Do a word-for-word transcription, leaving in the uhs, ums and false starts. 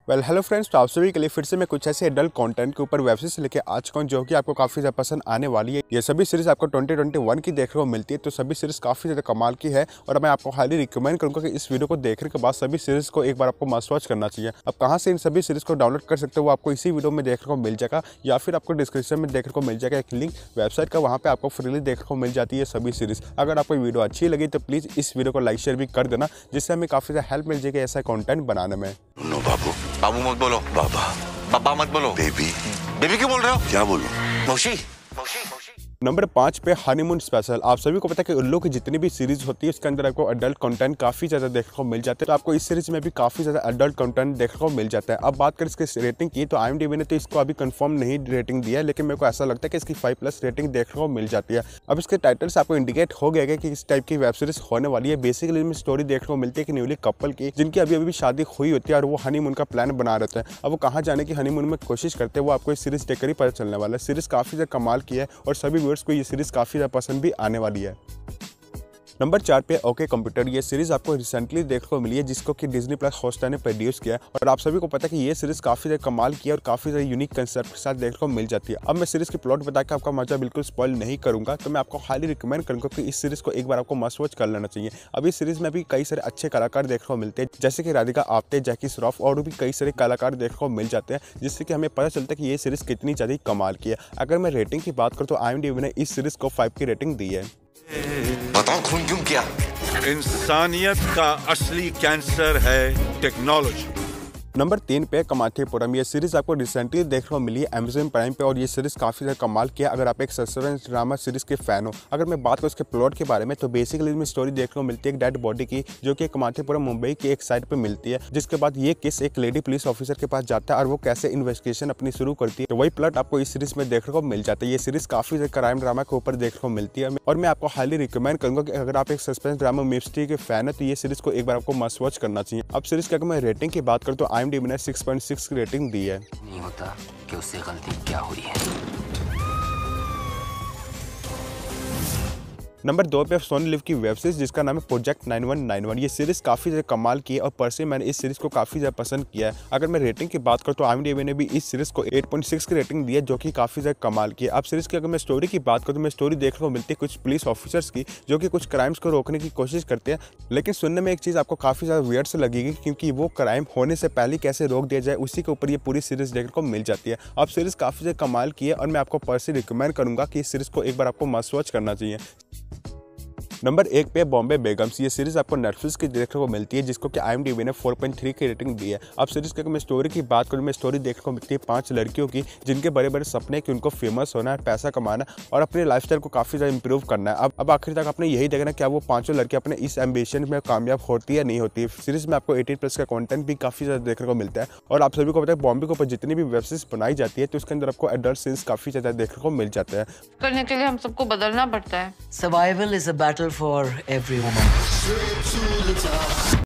Well hello friends, तो आप सभी के लिए फिर से मैं कुछ ऐसे एडल्ट कंटेंट के ऊपर वेब सीरीज लेके आ चुका हूँ जो कि आपको काफ़ी ज़्यादा पसंद आने वाली है। ये सभी सीरीज आपको ट्वेंटी ट्वेंटी वन की देखने को मिलती है, तो सभी सीरीज काफ़ी ज़्यादा कमाल की है और मैं आपको हाईली रिकमेंड करूँगा कि इस वीडियो को देखने के बाद सभी सीरीज को एक बार आपको मस्ट वॉच करना चाहिए। अब कहाँ से इन सभी सीरीज को डाउनलोड कर सकते हो वो आपको इसी वीडियो में देखने को मिल जाएगा, या फिर आपको डिस्क्रिप्शन में देखने को मिल जाएगा एक लिंक वेबसाइट का, वहाँ पर आपको फ्रीली देखने को मिल जाती है सभी सीरीज। अगर आपको वीडियो अच्छी लगी तो प्लीज़ इस वीडियो को लाइक शेयर भी कर देना, जिससे हमें काफ़ी ज़्यादा हेल्प मिल जाएगी ऐसा कंटेंट बनाने में। नो बाबू, बाबू मत बोलो। बाबा, पापा मत बोलो। बेबी, बेबी क्यों बोल रहे हो? क्या बोलूं? मौसी, मौसी, मौसी। नंबर पाँच पे हनीमून स्पेशल। आप सभी को पता है कि उल्लू की जितनी भी सीरीज होती है उसके अंदर आपको अडल्ट कंटेंट काफ़ी ज़्यादा देखने को मिल जाता है, तो आपको इस सीरीज में भी काफ़ी ज़्यादा अडल्ट कंटेंट देखने को मिल जाता है। अब बात करें इसकी रेटिंग की, तो आईएमडीबी ने तो इसको अभी कंफर्म नहीं रेटिंग दिया है, लेकिन मेरे को ऐसा लगता है कि इसकी फाइव प्लस रेटिंग देखने को मिल जाती है। अब इसके टाइटल से आपको इंडिकेट हो गया कि इस टाइप की वेब सीरीज होने वाली है। बेसिकली इसमें स्टोरी देखने को मिलती है कि न्यूली कपल की जिनकी अभी अभी शादी हुई होती है और वो हनीमून का प्लान बना रहते हैं। अब वो कहाँ जाने की हनीमून में कोशिश करते हैं वो आपको इस सीरीज देखकर ही पता चलने वाला है। सीरीज काफ़ी ज़्यादा कमाल की है और सभी व्यूअर्स को ये सीरीज काफ़ी ज़्यादा पसंद भी आने वाली है। नंबर चार पे ओके कंप्यूटर। ये सीरीज आपको रिसेंटली देखने को मिली है जिसको कि डिज्नी प्लस हॉटस्टार ने प्रोड्यूस किया है, और आप सभी को पता है कि ये सीरीज काफी ज्यादा कमाल की है और काफी ज्यादा यूनिक कंसेप्ट के साथ देखने को मिल जाती है। अब मैं सीरीज की प्लॉट बता के आपका मजा बिल्कुल स्पॉइल नहीं करूंगा, तो मैं आपको हाईली रिकमेंड करूंगा कि इस सीरीज को एक बार आपको मस्ट वॉच कर लेना चाहिए। अब इस सीरीज में भी कई सारे अच्छे कलाकार देखने को मिलते हैं, जैसे कि राधिका आप्टे, जैकी श्रॉफ और भी कई सारे कलाकार देखने को मिल जाते हैं, जिससे कि हमें पता चलता है कि ये सीरीज कितनी ज्यादा कमाल की है। अगर मैं रेटिंग की बात करूँ तो आईएमडीबी ने इस सीरीज को फाइव की रेटिंग दी है। बताओ खून क्यों किया? इंसानियत का असली कैंसर है टेक्नोलॉजी। नंबर तीन पे कमाथीपुरम। ये सीरीज आपको रिसेंटली देखने को मिली है अमेज़न प्राइम पे, और ये सीरीज काफ़ी ज़्यादा कमाल किया अगर आप एक सस्पेंस ड्रामा सीरीज के फैन हो। अगर मैं बात करूँ उसके प्लॉट के बारे में, तो बेसिकली इसमें स्टोरी देखने को मिलती है एक डेड बॉडी की, जो कि कमाथीपुरम मुंबई की एक साइड पे मिलती है, जिसके बाद ये केस एक लेडी पुलिस ऑफिसर के पास जाता है और वो कैसे इन्वेस्टिगेशन अपनी शुरू करती है, तो वही प्लॉट आपको इस सीरीज में देखने को मिल जाता है। ये सीरीज काफ़ी ज़्यादा क्राइम ड्रामा के ऊपर देखने को मिलती है, और मैं आपको हाईली रिकमेंड करूंगा कि अगर आप एक सस्पेंस ड्रामा मिस्ट्री के फैन है तो ये सीरीज को एक बार आपको मस्ट वॉच करना चाहिए। अब सीरीज की अगर मैं रेटिंग की बात करूँ तो आईएमडीबी ने सिक्स पॉइंट सिक्स की रेटिंग दी है। नहीं होता कि उससे गलती क्या हुई है। नंबर दो पे सोनी लिव की वेब सीरीज जिसका नाम है project nine one nine one. ये सीरीज काफी ज्यादा कमाल की है और पर्सनली मैंने इस सीरीज को काफी ज्यादा पसंद किया है। अगर मैं रेटिंग की बात करूँ तो आईएमडीबी ने भी इस सीरीज को एट पॉइंट सिक्स की रेटिंग दी है, जो कि काफी ज्यादा कमाल की है। अब सीरीज की अगर मैं स्टोरी की बात करूँ तो मैं स्टोरी देखने को मिलती है कुछ पुलिस ऑफिसर्स की जो कि कुछ क्राइम्स को रोकने की कोशिश करते हैं, लेकिन सुनने में एक चीज आपको काफी ज्यादा वियर्ड से लगेगी, क्योंकि वो क्राइम होने से पहले कैसे रोक दिया जाए उसी के ऊपर ये पूरी सीरीज देखने को मिल जाती है। अब सीरीज काफी ज्यादा कमाल की है और मैं आपको पर्सनली रिकमेंड करूंगा कि इस सीरीज को एक बार आपको मस्ट वॉच करना चाहिए। नंबर एक पे बॉम्बे बेगम्स। ये सीरीज आपको नेटफ्लिक्स की देखने को मिलती है, जिसको कि आईएमडीबी ने फोर पॉइंट थ्री की रेटिंग दी है। अब सीरीज की अगर मैं स्टोरी की बात करूँ, मैं स्टोरी देखने को मिलती है पांच लड़कियों की जिनके बड़े बड़े सपने कि उनको फेमस होना है, पैसा कमाना और अपने लाइफस्टाइल को काफी ज्यादा इंप्रूव करना है। अब अब आखिर तक आपने यही देखना क्या वो पांचों लड़कियां अपने इस एम्बिशन में कामयाब होती है नहीं होती है। सीरीज में आपको एटीन प्लस का कंटेंट भी काफी ज्यादा देखने को मिलता है, और आप सभी को पता है बॉम्बे के ऊपर जितनी भी वेब सीरीज बनाई जाती है तो उसके अंदर आपको एडल्ट सीन्स काफी ज्यादा देखने को मिल जाते हैं। करने के लिए हम सबको बदलना पड़ता है। Survival is a battle for every woman.